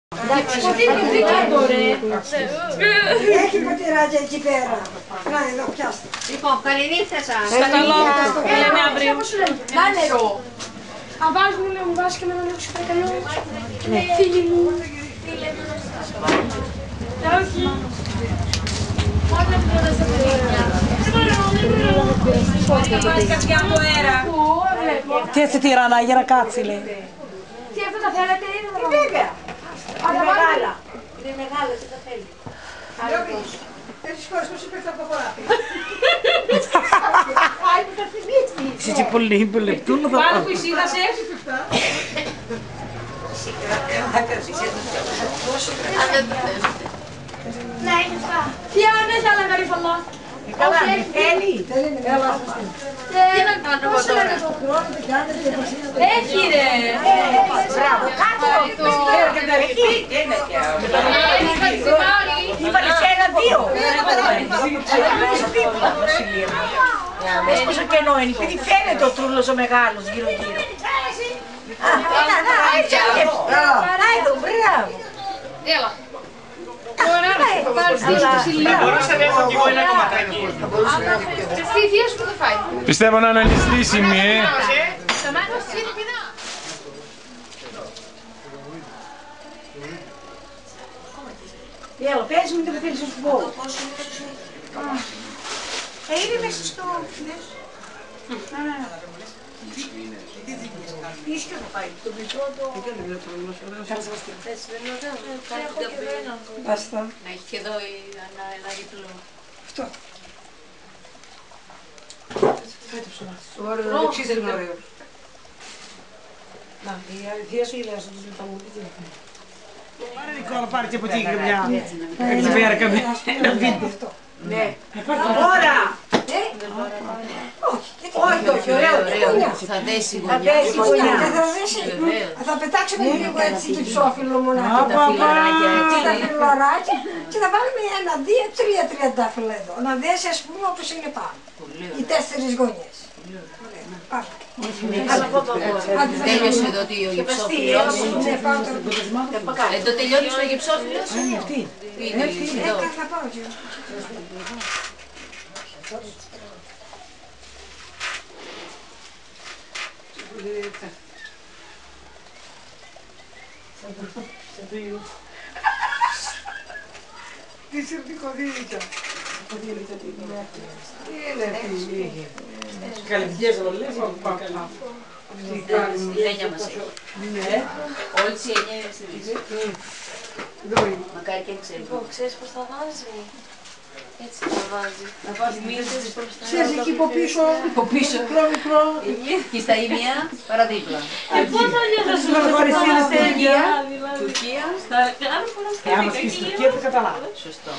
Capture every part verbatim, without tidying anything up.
Έχει ποτηράκια εκεί πέρα. Να εδώ πιάστε. Λοιπόν, καληνύχτα σας. Καλό, τα λέμε αύριο. Να νερό. Αν βάζουμε να μου βάζει και με ένα νερό σου παρακαλώ. Φίλοι μου. Όχι. Τι έτσι τυρανά, για να κάτσει λέει. Τι αυτό τα θέλετε ή δεν τα θέλετε. Βέβαια. Είναι μεγάλα. Είναι μεγάλα, τι τα θέλει. Έχεις χώρες πως είπε αυτό από χωράφι. Άι που τα θυμίτσις. Είσαι και πολύ λεπτούλο θα Πάνω που εισήγασες. Ναι, είναι αυτά. Τι αν δεν θα έλεγα ριφαλά. Καλά, θέλει. Θέλει να Τι να κάνω εγώ τώρα. Έχει ρε. Μπράβο, κάτω. Είπατε και ένα δύο. Δες πόσο κενό είναι, επειδή φαίνεται ο τρούλος ο μεγάλος γύρω γύρω. Α, να, να, έτσι αρκεύω. Να εδώ, μπράβο. Έλα. Ωραία, θα πάρεις τη ψηλή. Μπορούσα να έχω κι εγώ ένα κομματάκι. Αυτή η θεία σου που θα φάει. Πιστεύω να είναι ληστρήσιμη, ε. Έλα, πες μου το που θέλεις να σου πω. Ε, είναι μέσα στο... Ίσιο θα πάει, το μικρό το... Πάστα. Να έχει και εδώ ένα διπλό. Αυτό. Ωραίο, εξής είναι ωραίο. Να, η θεία σου ήλια σου τους μεταμονείς δεν θα. Πάρε Νικόλα, πάρε και από εκεί μια εξημέρα καμία ένα βίντεο. Ναι. Τώρα! Όχι, όχι, ωραίο. Θα δέσει η Θα γωνιά. δέσει η γωνιά. Θα δέσει. Βεβαίως. Θα πετάξουμε λίγο έτσι κυψόφυλλο μονάχα. Απα, Τα φιλαράκια φιλαράκια. έτσι. Τα φιλαράκια. Και θα βάλουμε ένα, δύο, τρία τριαντάφυλλα εδώ. Να δέσει ας πούμε όπως είναι πάνω. Πολύ Οι ωραία. τέσσερις γωνιές. Πάμε. Τέλειωσε εδώ ο γυψόφυλλος. Ναι, πάμε τώρα. Εδώ τελειώνεις ο γυψόφυλλος. Είναι αυτή. Είναι εδώ. Ε, θα πάω και εγώ. Τι σερτικοδίλητα. Τι είναι αυτή. Καλυμπιές ρολές. Η γένια μας έχει. Ναι. Όλες οι εννιές μακάρι και ξέρει. Ξέρεις πώς θα βάζει. Έτσι θα βάζει. Να πας μίλησες προς τα Ξέρεις εκεί από πίσω. από πίσω. Μικρό, μικρό. Και στα ίδια παραδίπλα. Και πώς αλλιώς θα σου Τουρκία. Τουρκία. Θα κάνω πολλά Ε, άμα σκίσεις στην Τουρκία δεν καταλάβω. Σωστό.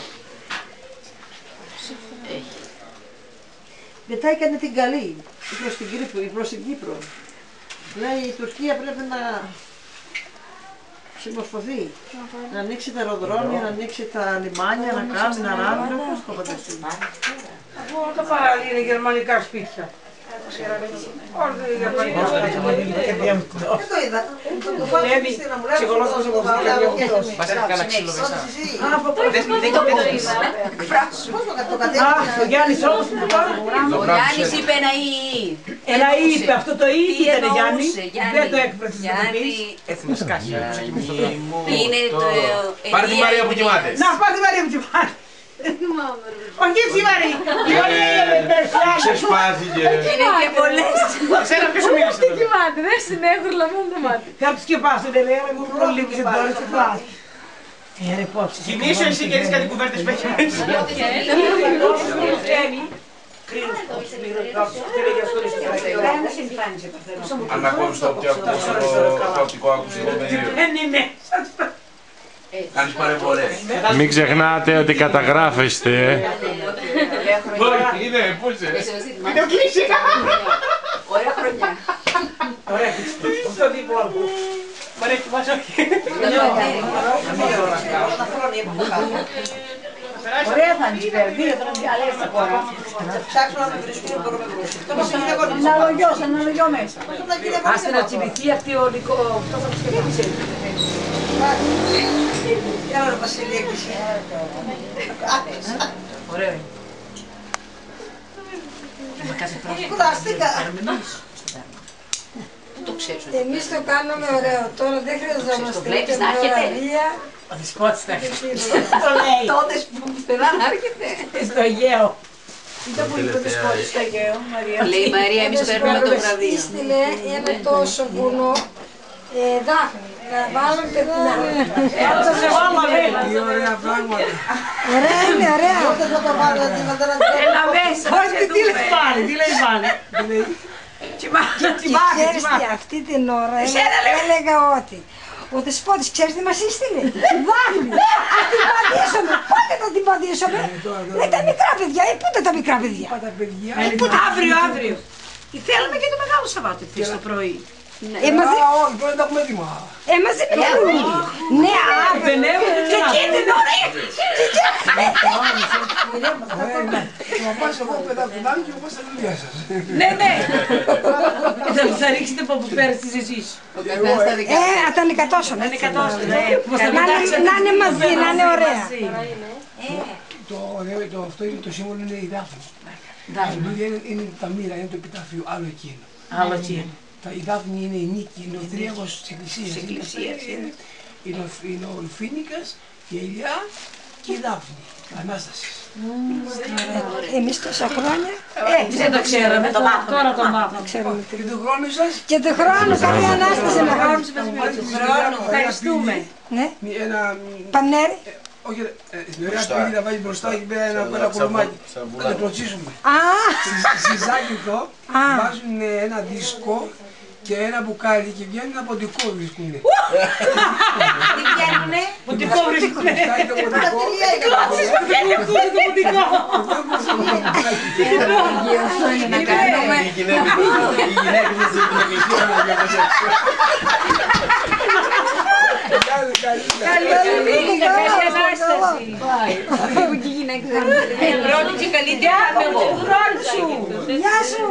Έχει. Μετά έκανε την καλή, ή προς την Κύπρο, ή προς την Κύπρο. Λέει η Τουρκία πρέπει να συμμορφωθεί, να ανοίξει τα αεροδρόμια, να ανοίξει τα λιμάνια, να κάνει, να ράνει, πώς το φανταστείτε. Αφού όλα τα παράλληλα είναι γερμανικά σπίτια. Όλα είναι γερμανικά σπίτια. Δεν το είδα. Το πάω στην αμουλά, ψυχολόγος από την Κυριακή. Μας έρθει κανένα ξύλο μέσα. Δεν το είδα. Πώς το Α, ο κατέβηκε. Γιάννης όμως που τώρα. Ο Γιάννης είπε ένα ή. Ένα είπε, αυτό το ή Τι ήταν Γιάννη. εννοούσε, Γιάννη. Δεν το έκφρασε να το πεις. Γιάννη, Έθνος κάχη. είναι το... Πάρε τη Μαρία που κοιμάται. Να πάρει τη Μαρία μου και πάρει. Όχι έτσι Μαρία. Η Μαρία είναι υπερσιάνα. Ξεσπάθηκε. Είναι και πολλές. Εσένα ποιος σου μίλησε τότε. Κοιμάται, δεν συνέχουρλα μόνο το μάτι. Θα τους σκεπάσουν, δεν λέει, εγώ πολύ λίγο σε τώρα σε φάση. Ε, ρε πώς. Θυμήσου εσύ και δεις κάτι κουβέρτες που έχει μέσα. Αν ακόμη στο οπτικό ακουστικό πεδίο. Δεν είναι. Κάνεις παρεμβολές. Μην ξεχνάτε ότι καταγράφεστε. Όχι, είναι, πού είσαι. Βίντεο κλείσει. Ωραία χρονιά. Ωραία, στο δίπλα μου. Μ' αρέσει μας όχι. Ωραία θα είναι πέρα, δύο τώρα διαλέσεις τα χώρα. Ψάξω να με βρίσκουν, μπορώ να με βρίσκουν. Ένα λογιός, ένα λογιό μέσα. Άστε να τσιμηθεί αυτή ο Νικό, αυτό θα τους σκεφτεί. Έλα ρε Βασιλεία και εσύ. Ωραίο είναι. Κουράστηκα. Πού το ξέρεις ότι Εμείς το κάνουμε ωραίο. Τώρα δεν χρειαζόμαστε το βλέπεις ούτε να έρχεται. μοραβία. Ο δεσπότης θα έχει. το λέει. Τότε που παιδά να έρχεται. Στο Αιγαίο. Ήταν πολύ το δεσπότη στο Αιγαίο, Μαρία. Λέει η Μαρία, εμείς παίρνουμε το βραβείο. Έστειλε ένα τόσο βουνό ε, δάφνη. Να βάλουν πετάνε. Έλα σε βάλαμε. Τι ωραία πράγματα. Ωραία είναι, ωραία. Πότε θα το βάλω αντίματα να το Έλα μέσα, Όχι, τι λέει πάλι, τι λέει πάλι. Τι λέει. τσιμάκι, Και τσιμάκι, ξέρεις τι, τσιμάκι. αυτή την ώρα έλεγα, έλεγα ότι ο δεσπότης ξέρεις τι μας έστειλε. Δάφνη. Ας την πατήσουμε. Πότε θα την πατήσουμε. Λέει τα μικρά παιδιά. Ε, πότε τα μικρά παιδιά. τα παιδιά. Αύριο, αύριο. Θέλουμε και το μεγάλο Σαββάτο επίσης το πρωί. Ε, μας Α, όχι, πρέπει να τα έχουμε έτοιμα. ε, μας δεν πιάνουν. Ναι, αύριο. Και εκεί την ώρα Θα πας εγώ παιδάκουδάκι και εγώ στα δουλειά σας. Ναι, ναι. Θα- Θα ρίξετε από πέρα στις εσείς. Ε, να τα νοικατώσουμε. Είναι κατώστο. Να είναι- να είναι μαζί, να είναι ωραία. Το, ωραίο, το, αυτό είναι το σύμβολο είναι η Δάφνη. Η Λουλούδια είναι, είναι τα μοίρα, είναι το επιτάφιο, άλλο εκείνο. Άλλο τι. Τα, η Δάφνη είναι η νίκη, είναι ο θρίαμβος της Εκκλησίας. Είναι, είναι, ο, είναι ο Φίνικας, η Ελιά και η Δάφνη, Ανάσταση. Εμείς τόσα χρόνια Ε, δεν το ξέραμε, το μάθαμε. Τώρα το μάθαμε. ξέρουμε. Και του χρόνου σας, Και του χρόνου καλή Ανάσταση να κάνουμε. Ευχαριστούμε. Ναι, ένα, πανέρι. όχι, ρε, ε, στην ωραία του να βάλει μπροστά εκεί πέρα ένα, ένα κολομάκι. Να το κλωτσίσουμε. Α, Στη Ζάκυνθο Α. βάζουν ένα δίσκο και ένα μπουκάλι και βγαίνει ένα ποντικό βρίσκουνε. Τι βγαίνουνε. Ποντικό βρίσκουνε. Φτάνει το ποντικό. Να κάνουμε. Οι γυναίκες της Εκκλησίας να διαβασέψουν. Καλή Ανάσταση. Λίγο και οι γυναίκες δεν Πρώτη και καλή διάβολο. Του χρόνου σου. γεια σου.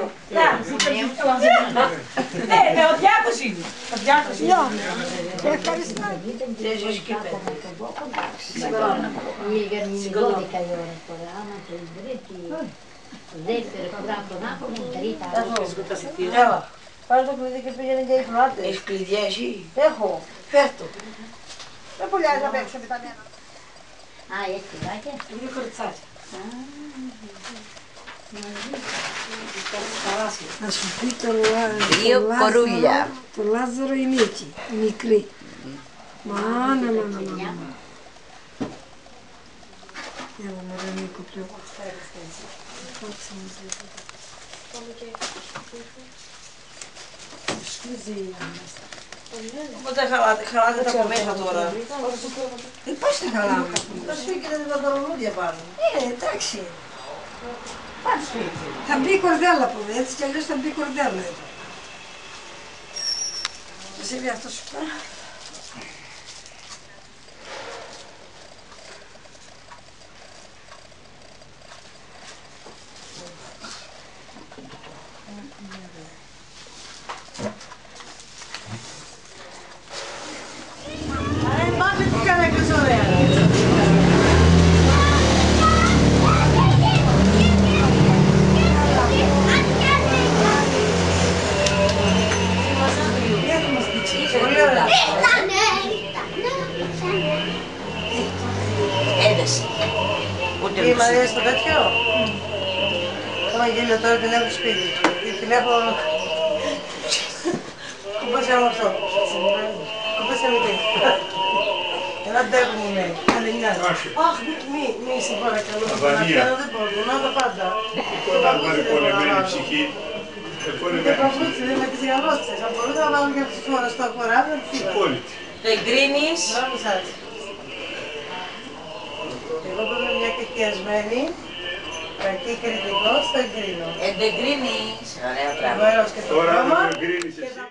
Ναι, ναι, ο Διάκος είναι. Ο Διάκος είναι. Γεια. Ευχαριστώ. δώδεκα η ώρα τώρα, άμα την τρίτη, δεύτερη φορά από τον Άπολο, τρίτα. Έλα, πάρε το κλειδί και πήγαινε και οι πλάτες. Έχεις κλειδιά εσύ. Έχω, φέρτο. Δεν πουλιάζει να παίξει τα νέα. Α, έχει κλειδάκια. Είναι κοριτσάκι. Να σου πει το, Λα- Δύο το κορούλια. Λάζαρο, το Λάζαρο η Νίκη, η μικρή. Μάνα, μάνα, μάνα. Έλα μωρέ Νίκο πλέον. Κάτσε μας λίγο. Σκούζει η Ανάσταση. Οπότε χαλάτε, χαλάτε τα από μέσα τώρα. Ε, πώς τα χαλάμε. Θα σφίγγετε τα δωρολούδια πάνω. Ε, εντάξει. Θα μπει η κορδέλα που δει, έτσι κι αλλιώς θα μπει η κορδέλα εδώ. Ζήλει αυτό σου πέρα. Μάθε τι κάνακες ωραία. Έδεσε. Ούτε Η Μαρία στο τέτοιο. Τώρα γέλιο τώρα την έχω σπίτι. Την έχω... Κουμπάσε όλο αυτό. Κουμπάσε αυτή. Ένα τέρμα μου λέει. Αν δεν νοιάζει. Αχ, μη, μη σε παρακαλώ. Αβανία. Δεν μπορώ, να τα πάντα. Εικόνα πολεμένη ψυχή. Και παπούτσι δεν με τις γαλώτσες. Αν μπορούσα να βάλω για τις φορές στο κοράδι, θα φύγω. Υπόλοιτη. Το εγκρίνεις. Μπράβο σας. Εγώ που είμαι μια κεκιασμένη, κακή κριτικός, το εγκρίνω. Ε, δεν εγκρίνεις. Ωραία Εγώ πράγμα. έως και το Τώρα χρώμα. δεν εγκρίνεις εσύ.